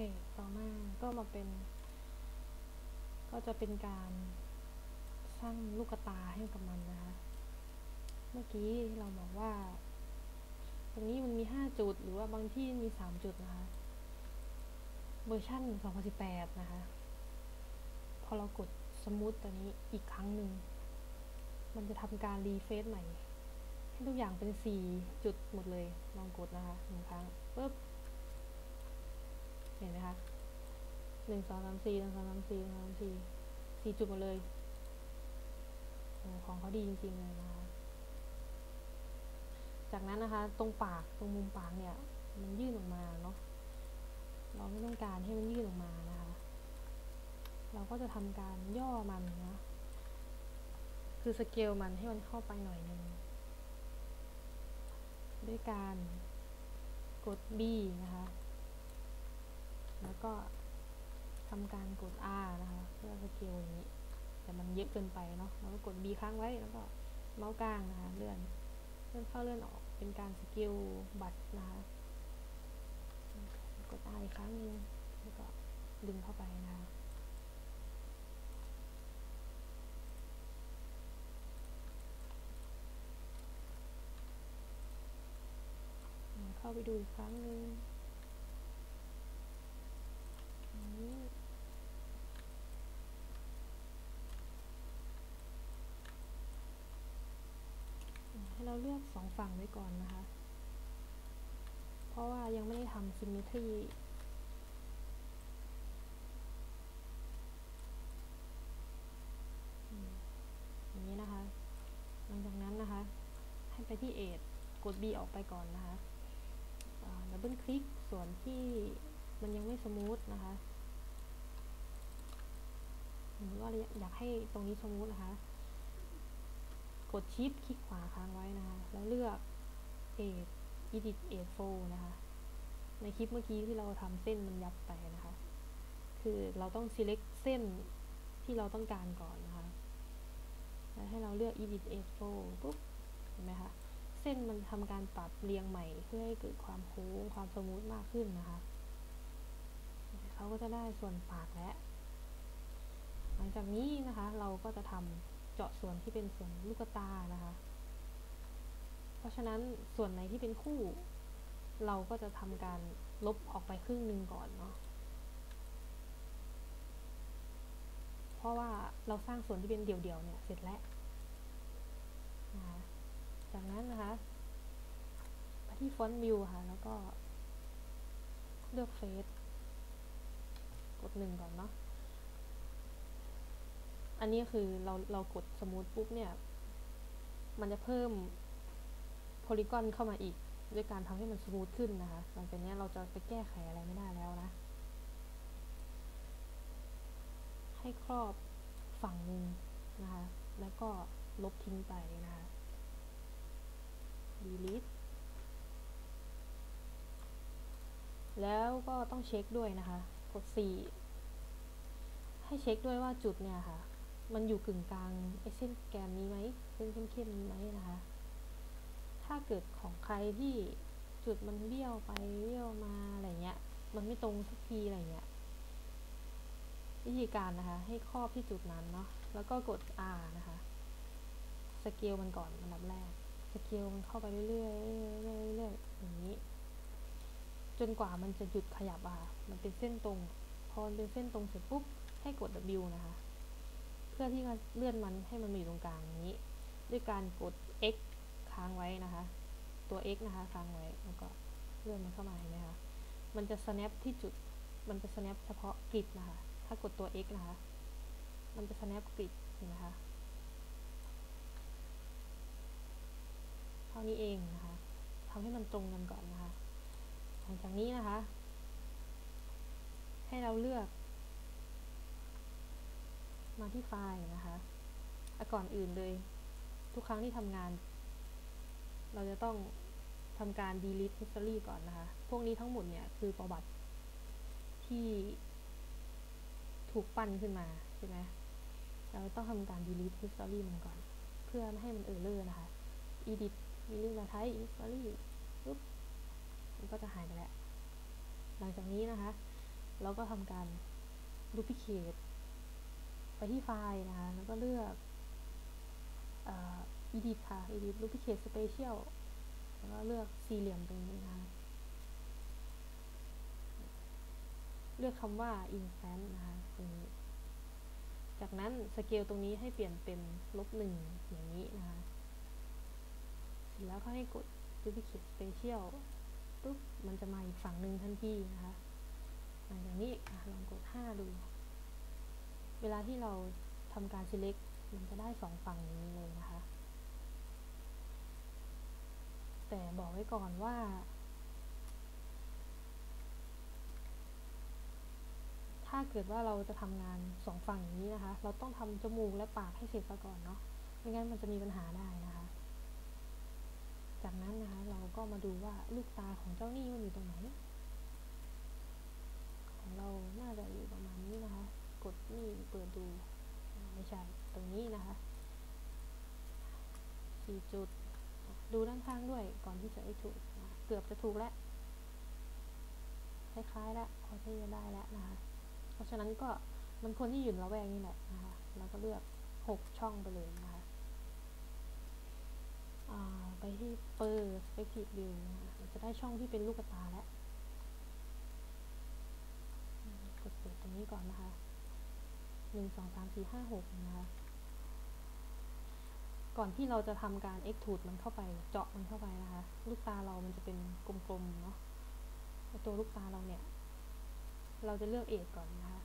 ต่อมาก็มาเป็นก็จะเป็นการสร้างลูกตาให้กับมันนะคะเมื่อกี้เราบอกว่าตรงนี้มันมี5จุดหรือว่าบางที่มี3จุดนะคะเวอร์ชัน2018นะคะพอเรากดสมูทตัวนี้อีกครั้งหนึ่งมันจะทำการรีเฟรชใหม่ให้ทุกอย่างเป็น4จุดหมดเลยลองกดนะคะ1ครั้งปึ๊บเห็นไหมคะ1 2 3 4 1 2 3 4 1 2 3 4 4จุดหมดเลยโอ้ของเขาดีจริงๆเลยนะคะจากนั้นนะคะตรงปากตรงมุมปากเนี่ยมันยื่นออกมาเนาะเราไม่ต้องการให้มันยื่นออกมานะคะเราก็จะทำการย่อมันนะคือสเกลมันให้มันเข้าไปหน่อยนึงด้วยการกด B นะคะแล้วก็ทำการกด R นะคะเพื่อสเกลอย่างนี้แต่มันเยอะเกินไปเนาะเราก็กด B ค้างไว้แล้วก็เมาส์กลางนะคะเลื่อนเข้าเลื่อนออกเป็นการสเกลบัตรนะคะกด R อีกครั้งนึงแล้วก็ดึงเข้าไปนะคะเข้าไปดูอีกครั้งนึงให้เราเลือก2ฝั่งไว้ก่อนนะคะเพราะว่ายังไม่ได้ทำ symmetry อย่างนี้นะคะหลังจากนั้นนะคะให้ไปที่ Edge กด B ออกไปก่อนนะคะดับเบิลคลิกส่วนที่มันยังไม่สมูทนะคะหรือว่าอยากให้ตรงนี้สมูทนะคะกดชิปคลิกขวาค้างไว้นะคะแล้วเลือก Edge Edit Edge Flow นะคะในคลิปเมื่อกี้ที่เราทำเส้นมันยับไปนะคะคือเราต้อง select เส้นที่เราต้องการก่อนนะคะแล้วให้เราเลือก Edit Edge Flow ปุ๊บเห็นไหมคะเส้นมันทำการปรับเรียงใหม่เพื่อให้เกิดความโค้งความสมูทมากขึ้นนะคะเขาก็จะได้ส่วนปากแล้วหลังจากนี้นะคะเราก็จะทำเจาะส่วนที่เป็นส่วนลูกตานะคะเพราะฉะนั้นส่วนไหนที่เป็นคู่เราก็จะทำการลบออกไปครึ่งนึงก่อนเนาะเพราะว่าเราสร้างส่วนที่เป็นเดี่ยวๆเนี่ยเสร็จแล้วนะคะจากนั้นนะคะไปที่ฟอนต์วิวค่ะแล้วก็เลือกเฟซกด1ก่อนเนาะอันนี้คือเรากดสมูทปุ๊บเนี่ยมันจะเพิ่มโพลีกอนเข้ามาอีกด้วยการทำให้มันสมูทขึ้นนะคะหลังจากนี้เราจะไปแก้ไขอะไรไม่ได้แล้วนะให้ครอบฝั่งหนึ่งนะคะแล้วก็ลบทิ้งไปนะคะ delete แล้วก็ต้องเช็คด้วยนะคะกด4ให้เช็คด้วยว่าจุดเนี่ยค่ะมันอยู่กึ่งกลางไอ้เส้นแกนนี้ไหมเส้นเข้มๆนี้ไหมนะคะถ้าเกิดของใครที่จุดมันเบี้ยวไปเบี้ยวมาอะไรเงี้ยมันไม่ตรงสักทีอะไรเงี้ยวิธีการนะคะให้ครอบที่จุดนั้นเนาะแล้วก็กด R นะคะสเกลมันก่อนอันดับแรกสเกลมันเข้าไปเรื่อยๆเรื่อยๆอย่างนี้จนกว่ามันจะหยุดขยับอะค่ะมันเป็นเส้นตรงพอมันเป็นเส้นตรงเสร็จปุ๊บให้กด W นะคะเพื่อที่จะเลื่อนมันให้มันมาอยู่ตรงกลางอย่างนี้ด้วยการกด X ค้างไว้นะคะตัว X นะคะค้างไว้แล้วก็เลื่อนมันเข้ามาเห็นไหมคะมันจะ snap ที่จุดมันจะ snap เฉพาะกริดนะคะถ้ากดตัว X นะคะมันจะ snap กริดเห็นไหมคะเท่านี้เองนะคะทำให้มันตรงกันก่อนนะคะหลังจากนี้นะคะให้เราเลือกมาที่ไฟล์นะคะก่อนอื่นเลยทุกครั้งที่ทำงานเราจะต้องทำการ delete history ก่อนนะคะพวกนี้ทั้งหมดเนี่ยคือประวัติที่ถูกปั้นขึ้นมาใช่ไหมเราต้องทำการ delete history มันก่อนเพื่อไม่ให้มันerrorนะคะ edit มีเรื่องมา type history ปุ๊บมันก็จะหายไปแล้วหลังจากนี้นะคะแล้วก็ทำการ duplicate ไปที่ไฟล์นะคะแล้วก็เลือก edit ค่ะ edit duplicate special แล้วก็เลือกสี่เหลี่ยมตรงนี้นะคะเลือกคำว่า instant นะคะตรงนี้จากนั้นสเกลตรงนี้ให้เปลี่ยนเป็น-1อย่างนี้นะคะเสร็จแล้วก็ให้กด duplicate special ปุ๊บมันจะมาอีกฝั่งหนึ่งทันทีนะคะหลังจากนี้ลองกด5ดูเวลาที่เราทำการ select มันจะได้2ฝั่งนี้เลยนะคะแต่บอกไว้ก่อนว่าถ้าเกิดว่าเราจะทำงาน2ฝั่งอย่างนี้นะคะเราต้องทำจมูกและปากให้เสร็จซะก่อนเนาะไม่งั้นมันจะมีปัญหาได้นะคะจากนั้นนะคะเราก็มาดูว่าลูกตาของเจ้านี่มันอยู่ตรงไหนของเราน่าจะอยู่ประมาณนี้นะคะกดนี่เปิดดูไม่ใช่ตรงนี้นะคะ4 จุดดูด้านข้างด้วยก่อนที่จะถูกเกือบจะถูกแล้วคล้ายๆแล้วพอที่จะได้แล้วนะคะเพราะฉะนั้นก็มันคนที่อยู่ละแวกนี่แหละนะคะเราก็เลือก6ช่องไปเลยนะคะไปที่ perspective view มันจะได้ช่องที่เป็นลูกตาแล้วกดเปิดตรงนี้ก่อนนะคะ1 2 3 4 5 6นะคะก่อนที่เราจะทำการ extrude มันเข้าไปเจาะมันเข้าไปนะคะลูกตาเรามันจะเป็นกลมๆเนาะตัวลูกตาเราเนี่ยเราจะเลือกเอจก่อนนะคะ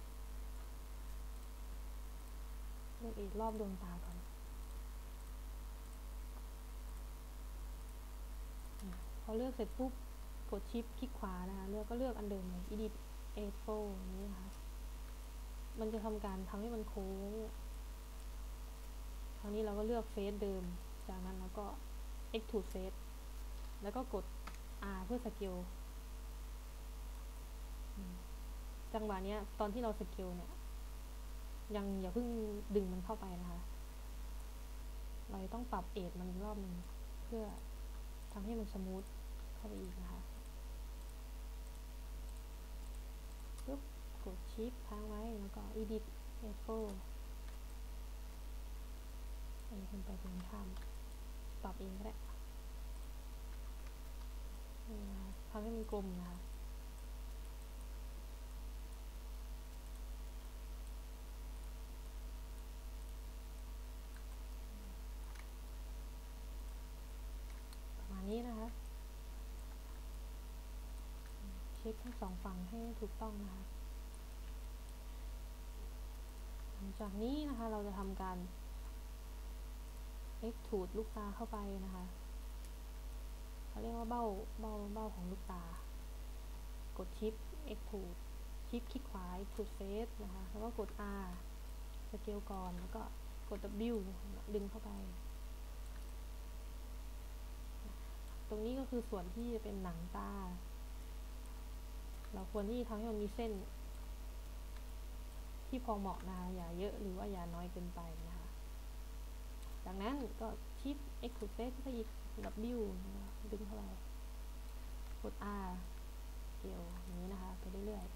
เลือกเอจรอบดวงตาก่อนพอเลือกเสร็จปุ๊บกดชิปคลิกขวานะคะเลือกอันเดิมเลย edit A4 นี้นะคะมันจะทำการทำให้มันโค้งคราวนี้เราก็เลือกเฟซเดิมจากนั้นเราก็ extrude face แล้วก็กด R เพื่อสเกลจังหวะนี้ตอนที่เราสเกลเนี่ยยังอย่าเพิ่งดึงมันเข้าไปนะคะเราต้องปรับเอจมันอีกรอบนึงเพื่อทำให้มันสมูทเข้าไปอีกนะคะปุ๊บกดชิปค้างไว้แล้วก็ edit A4 อันนี้ขึ้นไปตรงข้ามปรับเองก็ได้ทำให้มันกลมนะคะประมาณนี้นะคะเช็คทั้ง2ฝั่งให้ถูกต้องนะคะหลังจากนี้นะคะเราจะทำการ extrude ลูกตาเข้าไปนะคะเขาเรียกว่าเบ้าของลูกตากดชิป extrude ชิปคลิกขวา extrude face นะคะแล้วก็กด R สเกลก่อนแล้วก็กด W ดึงเข้าไปตรงนี้ก็คือส่วนที่จะเป็นหนังตาเราควรที่ทำให้มันมีเส้นที่พอเหมาะนะคะอย่าเยอะหรือว่าอย่าน้อยเกินไปนะคะจากนั้นก็ชิป extrude face ไปอีก W ดึงเข้าไปกด R สเกลอย่างนี้นะคะไปเรื่อย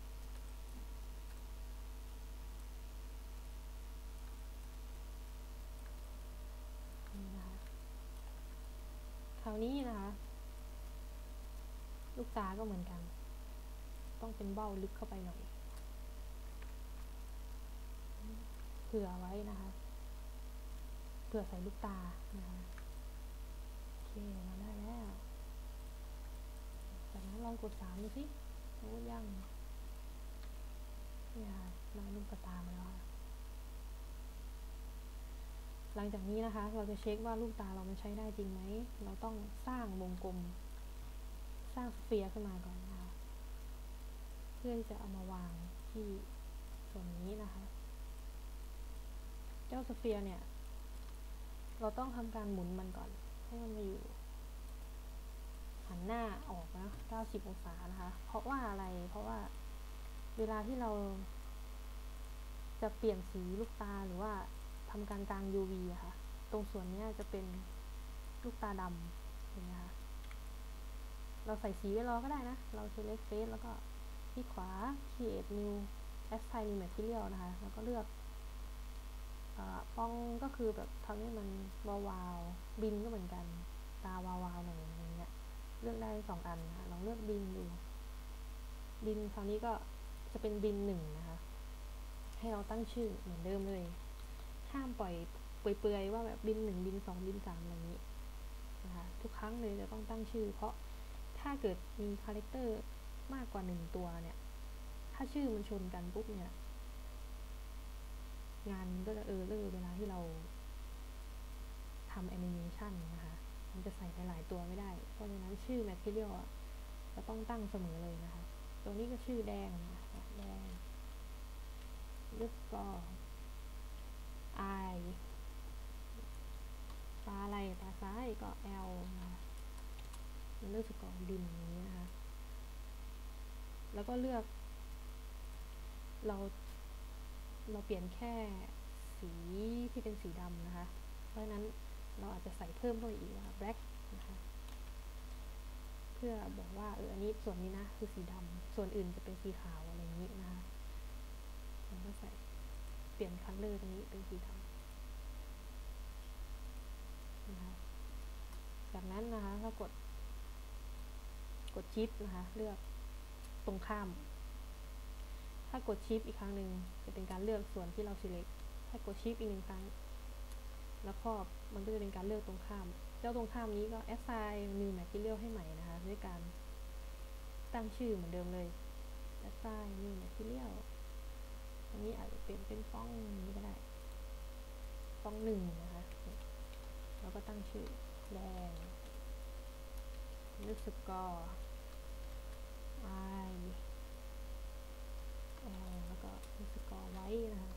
ๆนี่นะคะคราวนี้นะคะลูกตาก็เหมือนกันต้องเป็นเบ้าลึกเข้าไปหน่อยเผื่อไว้นะคะเผื่อใส่ลูกตานะคะโอเคเราได้แล้วจากนั้นลองกด3ดูสิโอ้ยังนี่ค่ะได้ลูกตามาแล้วค่ะหลังจากนี้นะคะเราจะเช็คว่าลูกตาเรามันใช้ได้จริงไหมเราต้องสร้างวงกลมสร้างสเฟียร์ขึ้นมาก่อนนะคะเพื่อที่จะเอามาวางที่ส่วนนี้นะคะเจ้าสเฟียร์เนี่ยเราต้องทำการหมุนมันก่อนให้มันมาอยู่หันหน้าออกนะ90 องศานะคะเพราะว่าอะไรเพราะว่าเวลาที่เราจะเปลี่ยนสีลูกตาหรือว่าทำการกาง UV อะค่ะตรงส่วนนี้จะเป็นลูกตาดำเห็นไหมคะเราใส่สีไว้รอก็ได้นะเรา select face แล้วก็ลิกขวา create new assign new material นะคะแล้วก็เลือกป้องก็คือแบบทำให้มันวาวๆบินก็เหมือนกันตาวาวๆหน่อยอย่างเงี้ยเลือกได้2อันนะลองเลือกบินดูบินคราวนี้ก็จะเป็นบิน1นะคะให้เราตั้งชื่อเหมือนเดิมเลยห้ามปล่อยเปื่อยๆว่าแบบบิน1บิน2บิน3อะไรอย่างนี้นะคะทุกครั้งเลยจะต้องตั้งชื่อเพราะถ้าเกิดมีคาแรคเตอร์มากกว่า1ตัวเนี่ยถ้าชื่อมันชนกันปุ๊บเนี่ยงานก็จะเวลาที่เราทำแอนิเมชันนะคะมันจะใส่หลายๆตัวไม่ได้เพราะฉะนั้นชื่อ material จะต้องตั้งเสมอเลยนะคะตัวนี้ก็ชื่อแดงนะแดงลึกก็ I ตาอะไรตาซ้ายก็ L นะคะมันเลือกสกอร์ดินอย่างนี้นะคะแล้วก็เลือกเราเปลี่ยนแค่สีที่เป็นสีดำนะคะเพราะฉะนั้นเราอาจจะใส่เพิ่มด้วยอีกว่า black นะคะเพื่อบอกว่าอันนี้ส่วนนี้นะคือสีดำส่วนอื่นจะเป็นสีขาวอะไรอย่างนี้นะคะแล้วก็ใส่เปลี่ยนคัลเลอร์ตรงนี้เป็นสีดำนะคะจากนั้นนะคะก็กดชิปนะคะเลือกตรงข้ามถ้ากดชิปอีกครั้งหนึ่งจะเป็นการเลือกส่วนที่เรา select ถ้ากดชิปอีก1ครั้งแล้วครอบมันก็จะเป็นการเลือกตรงข้ามเจ้าตรงข้ามนี้ก็ assign new material ให้ใหม่นะคะด้วยการตั้งชื่อเหมือนเดิมเลย assign new material อันนี้อาจจะเปลี่ยนเป็นฟองนี้ก็ได้ฟอง1นะคะแล้วก็ตั้งชื่อแดงนึกสกอร์ I L แล้วก็นึกสกอร์ไว้นะคะ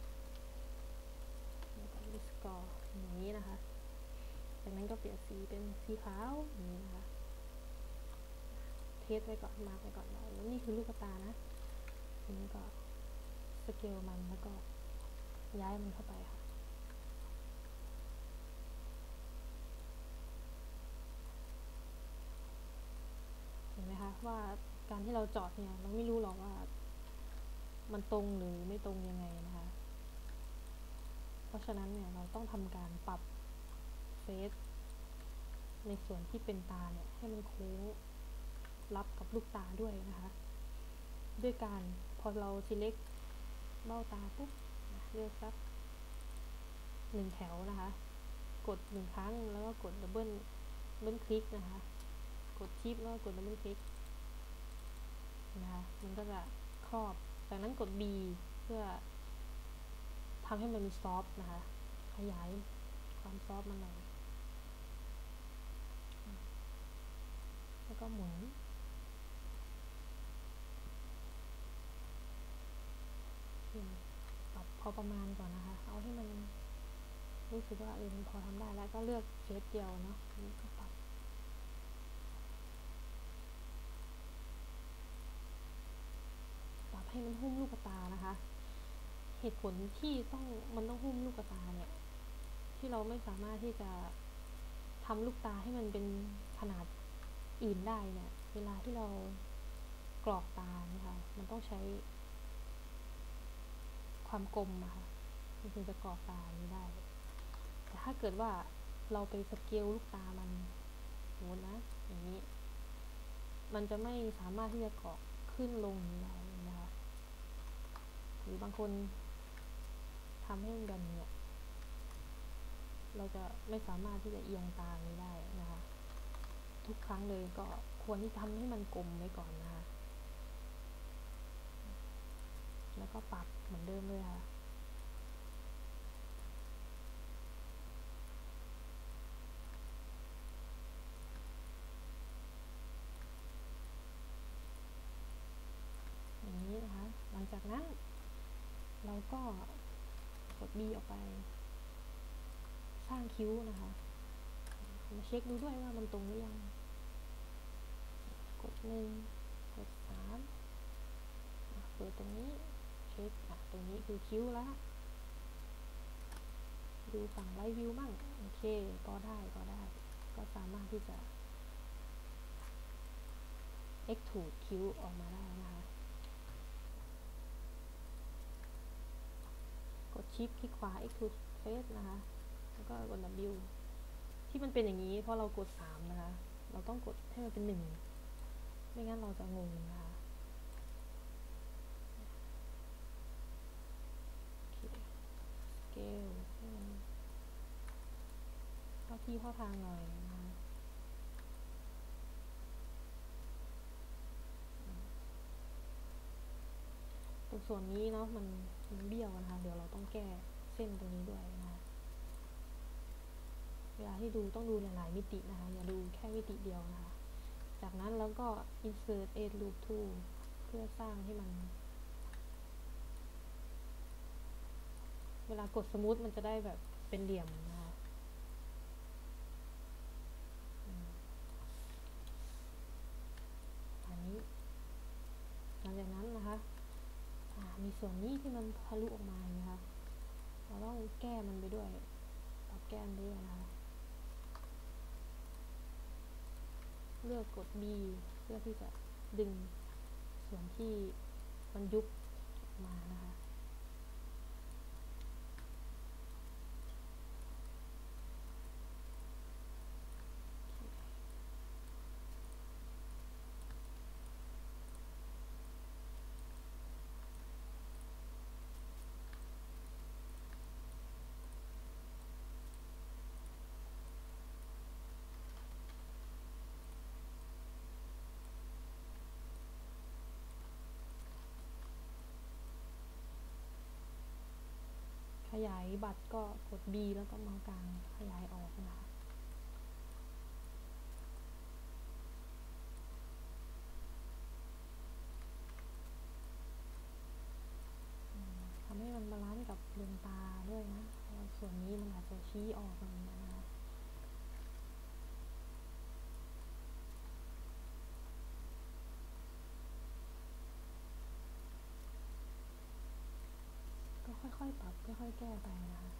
แล้วก็นึกสกอร์อย่างนี้นะคะจากนั้นก็เปลี่ยนสีเป็นสีขาวอย่างนี้นะคะเทสไว้ก่อนมาร์กไว้ก่อนแล้วนี่คือลูกตานะทีนี้ก็สเกลมันแล้วก็ย้ายมันเข้าไปค่ะเห็นไหมคะว่าการที่เราเจาะเนี่ยเราไม่รู้หรอกว่ามันตรงหรือไม่ตรงยังไงนะคะเพราะฉะนั้นเนี่ยเราต้องทำการปรับเฟซในส่วนที่เป็นตาเนี่ยให้มันโค้งรับกับลูกตาด้วยนะคะด้วยการพอเรา select เบ้าตาปุ๊บเลือกสัก1แถวนะคะกด1ครั้งแล้วก็กดดับเบิลคลิกนะคะกดชิปแล้วก็กดดับเบิลคลิกนะคะมันก็จะครอบจากนั้นกด B เพื่อทำให้มันมีซอฟต์นะคะขยายความซอฟต์มันหน่อยแล้วก็หมุนปรับพอประมาณก่อนนะคะเอาให้มันรู้สึกว่ามันพอทำได้แล้วก็เลือกเฟซเดียวเนาะนี่ก็ปรับให้มันหุ้มลูกตานะคะเหตุผลที่มันต้องหุ้มลูกตาเนี่ยที่เราไม่สามารถที่จะทำลูกตาให้มันเป็นขนาดอื่นได้เนี่ยเวลาที่เรากรอกตาเนี่ยค่ะมันต้องใช้ความกลมอะค่ะมันถึงจะกรอกตานี้ได้แต่ถ้าเกิดว่าเราไปสเกลลูกตามันสมมตินะอย่างนี้มันจะไม่สามารถที่จะกรอกขึ้นลงได้นะคะหรือบางคนทำให้มันแบบนี้เราจะไม่สามารถที่จะเอียงตานี้ได้นะคะทุกครั้งเลยก็ควรที่ทำให้มันกลมไว้ก่อนนะคะแล้วก็ปรับเหมือนเดิมเลยค่ะอย่างนี้นะคะหลังจากนั้นเราก็กด B ออกไปสร้างคิ้วนะคะมาเช็คดูด้วยว่ามันตรงหรือยังกด1กด3เปิดตรงนี้เช็คตรงนี้คือคิ้วแล้วดูฝั่งไลท์วิวมั่งโอเคก็ได้ก็สามารถที่จะ extrude คิ้วออกมาได้นะคะ Shift คลิกขวา Extrude Face นะคะแล้วก็กด W ที่มันเป็นอย่างนี้เพราะเรากด3นะคะเราต้องกดให้มันเป็น1ไม่งั้นเราจะงงนะคะโอเค Scale ให้มันเข้าที่เข้าทางหน่อยนะคะตรงส่วนนี้เนาะมันเบี้ยวนะคะเดี๋ยวเราต้องแก้เส้นตรงนี้ด้วยนะคะเวลาที่ดูต้องดูหลายๆมิตินะคะอย่าดูแค่มิติเดียวนะคะจากนั้นแล้วก็ insert edge loop tool เพื่อสร้างให้มันเวลากดสมูทมันจะได้แบบเป็นเหลี่ยมนะคะอันนี้หลังจากนั้นนะคะมีส่วนนี้ที่มันทะลุออกมานะคะเราต้องแก้มันไปด้วยปรับแก้มไปด้วยนะคะเลือกกด B เพื่อที่จะดึงส่วนที่มันยุบออกมานะคะขยายบัตรก็กด B แล้วก็เมาส์กลางขยายออกนะคะทำให้มันบาลานซ์กับดวงตาด้วยนะส่วนนี้มันอาจจะชี้ออกอะไรอย่างเงี้ยนะคะก็ค่อยๆปรับค่อยๆแก้ไปนะคะ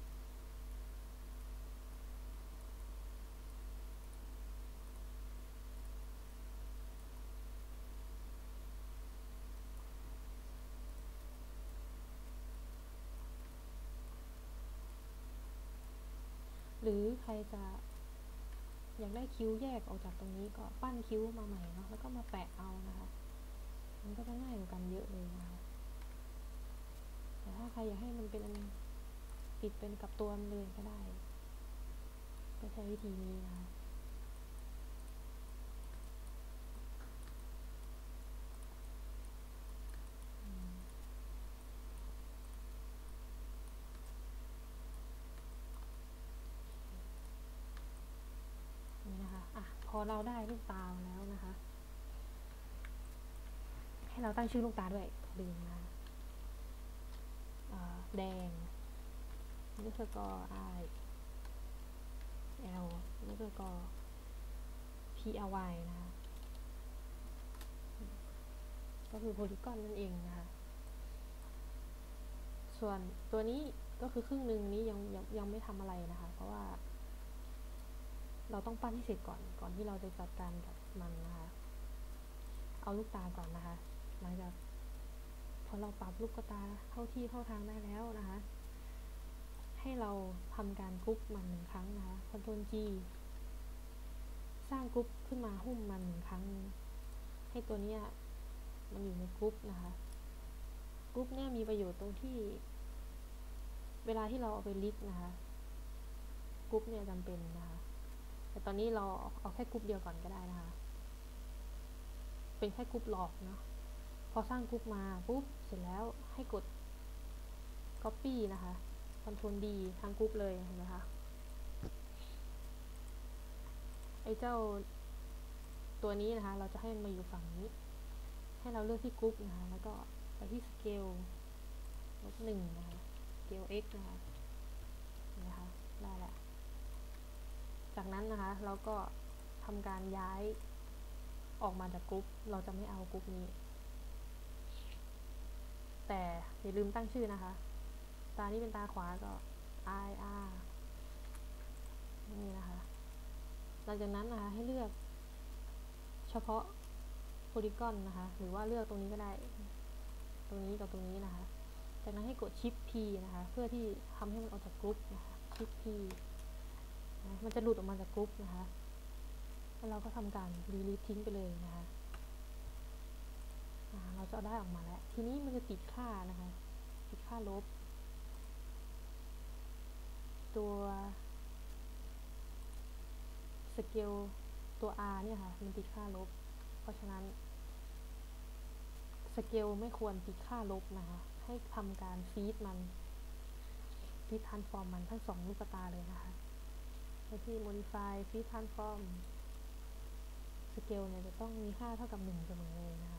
หรือใครจะอยากได้คิ้วแยกออกจากตรงนี้ก็ปั้นคิ้วมาใหม่เนาะแล้วก็มาแปะเอานะคะมันก็จะง่ายกว่ากันเยอะเลยนะคะแต่ถ้าใครอยากให้มันเป็นติดเป็นกับตัวมันเลยก็ได้ก็ใช้วิธีนี้นะคะนี่นะคะพอเราได้ลูกตาแล้วนะคะให้เราตั้งชื่อลูกตาด้วยลืมนะแดงนี่คือกอ I L นี่คือกอ P L Y นะคะก็คือโพลีกอนนั่นเองนะคะส่วนตัวนี้ก็คือครึ่งหนึ่งนี้ยังไม่ทำอะไรนะคะเพราะว่าเราต้องปั้นให้เสร็จก่อนที่เราจะจัดการกับมันนะคะเอาลูกตาก่อนนะคะหลังจากพอเราปรับลูกตาเข้าที่เข้าทางได้แล้วนะคะให้เราทำการกรุ๊ปมัน1ครั้งนะคะ Ctrl G สร้างกรุ๊ปขึ้นมาหุ้มมัน1ครั้งให้ตัวนี้มันอยู่ในกรุ๊ปนะคะกรุ๊ปเนี่ยมีประโยชน์ตรงที่เวลาที่เราเอาไปลิสต์นะคะกรุ๊ปเนี่ยจำเป็นนะคะแต่ตอนนี้เราเอาแค่กรุ๊ปเดียวก่อนก็ได้นะคะเป็นแค่กรุ๊ปหลอกเนาะพอสร้างกรุ๊ปมาปุ๊บเสร็จแล้วให้กด copy นะคะ Ctrl D ทั้งกรุ๊ปเลยเห็นไหมคะไอ้เจ้าตัวนี้นะคะเราจะให้มันมาอยู่ฝั่งนี้ให้เราเลือกที่กรุ๊ปนะคะแล้วก็ไปที่ scale 1นะคะ scale x นะคะนะคะได้แหละจากนั้นนะคะเราก็ทำการย้ายออกมาจากกรุ๊ปเราจะไม่เอากรุ๊ปนี้แต่อย่าลืมตั้งชื่อนะคะตานี้เป็นตาขวาก็ I R นี่นะคะหลังจากนั้นนะคะให้เลือกเฉพาะโพลีกอนนะคะหรือว่าเลือกตรงนี้ก็ได้ตรงนี้กับตรงนี้นะคะจากนั้นให้กด Shift P นะคะเพื่อที่ทำให้มันออกจากกรุ๊ปนะคะ Shift P นะมันจะหลุดออกมาจากกรุ๊ปนะคะแล้วเราก็ทำการ delete ทิ้งไปเลยนะคะเราจะเอาได้ออกมาแล้วทีนี้มันจะติดค่านะคะติดค่าลบตัวสเกลตัว R เนี่ยค่ะมันติดค่าลบเพราะฉะนั้นสเกลไม่ควรติดค่าลบนะคะให้ทำการฟีดทรานส์ฟอร์มมันทั้ง2ลูกตาเลยนะคะไปที่ modify feed transform สเกลเนี่ยจะต้องมีค่าเท่ากับ1เสมอเลยนะคะ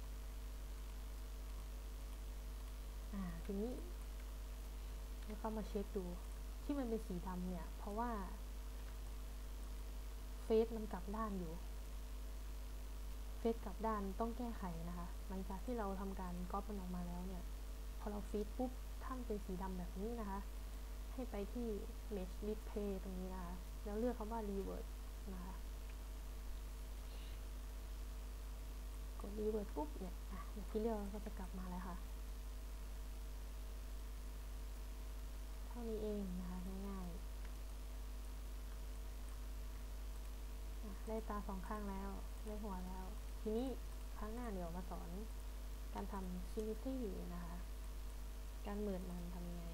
ทีนี้เราเข้ามาเช็คดูที่มันเป็นสีดำเนี่ยเพราะว่าเฟซมันกลับด้านอยู่เฟซกลับด้านต้องแก้ไขนะคะหลังจากที่เราทำการก๊อปมันออกมาแล้วเนี่ยพอเราฟีดปุ๊บถ้ามันเป็นสีดำแบบนี้นะคะให้ไปที่ mesh display ตรงนี้นะคะแล้วเลือกคำว่า revert นะคะกด revert ปุ๊บเนี่ยอย่างที่เลือกก็จะกลับมาแล้วค่ะเท่านี้เองนะคะง่ายๆได้ตา2ข้างแล้วได้หัวแล้วทีนี้ครั้งหน้าเดี๋ยวมาสอนการทำ symmetry นะคะการเมิร์จมันทำยังไง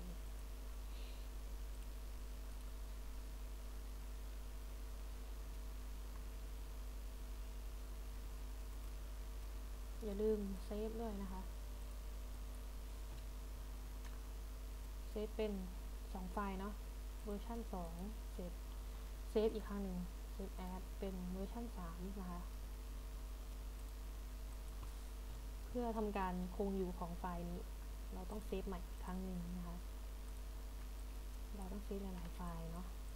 อย่าลืมเซฟด้วยนะคะเซฟเป็น2ไฟล์เนาะเวอร์ชัน2เสร็จเซฟอีกครั้งหนึ่งเซฟแอดเป็นเวอร์ชัน3นะคะเพื่อทำการคงอยู่ของไฟล์นี้เราต้องเซฟใหม่อีกครั้งหนึ่งนะคะเราต้องเซฟหลายๆไฟล์เนาะ